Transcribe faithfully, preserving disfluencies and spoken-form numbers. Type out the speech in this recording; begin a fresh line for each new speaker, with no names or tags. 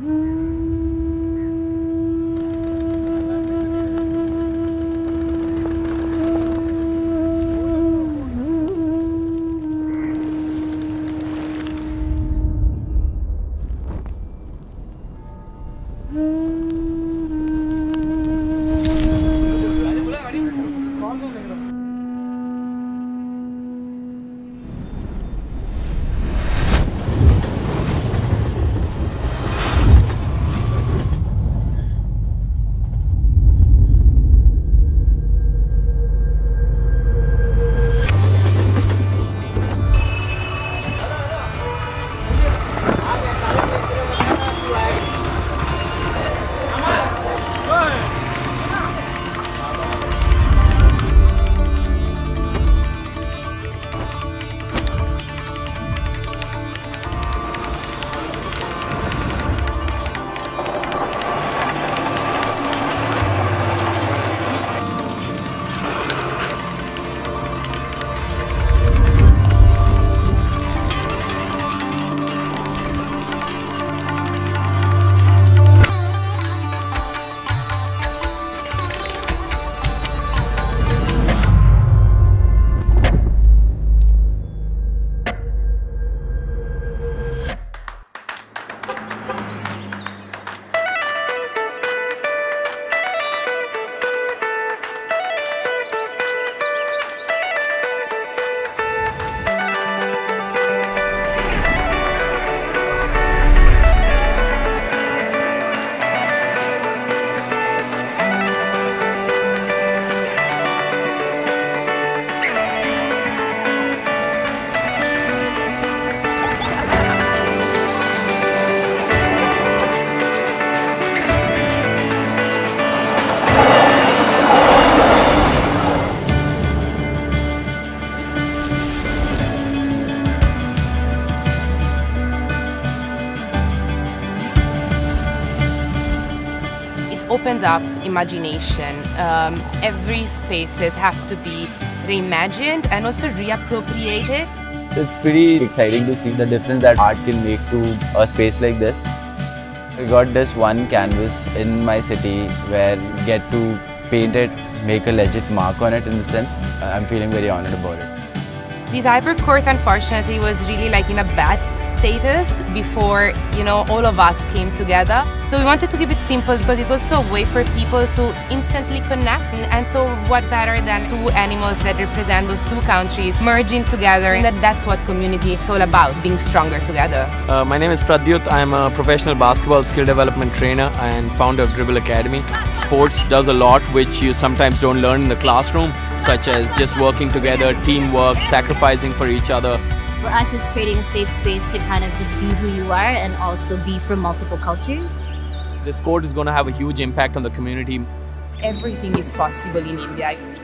Opens up imagination. Um, every spaces have to be reimagined and also reappropriated.
It's pretty exciting to see the difference that art can make to a space like this. I got this one canvas in my city where we get to paint it, make a legit mark on it in a sense. I'm feeling very honored about it.
This hypercourt unfortunately was really like in a bad status before, you know, all of us came together. So we wanted to keep it simple because it's also a way for people to instantly connect. And so what better than two animals that represent those two countries merging together, and that, that's what community is all about, being stronger together.
Uh, my name is Pradyut. I am a professional basketball skill development trainer and founder of Dribble Academy. Sports does a lot which you sometimes don't learn in the classroom, such as just working together, teamwork, sacrificing for each other.
For us, it's creating a safe space to kind of just be who you are and also be from multiple cultures.
This court is going to have a huge impact on the community.
Everything is possible in India.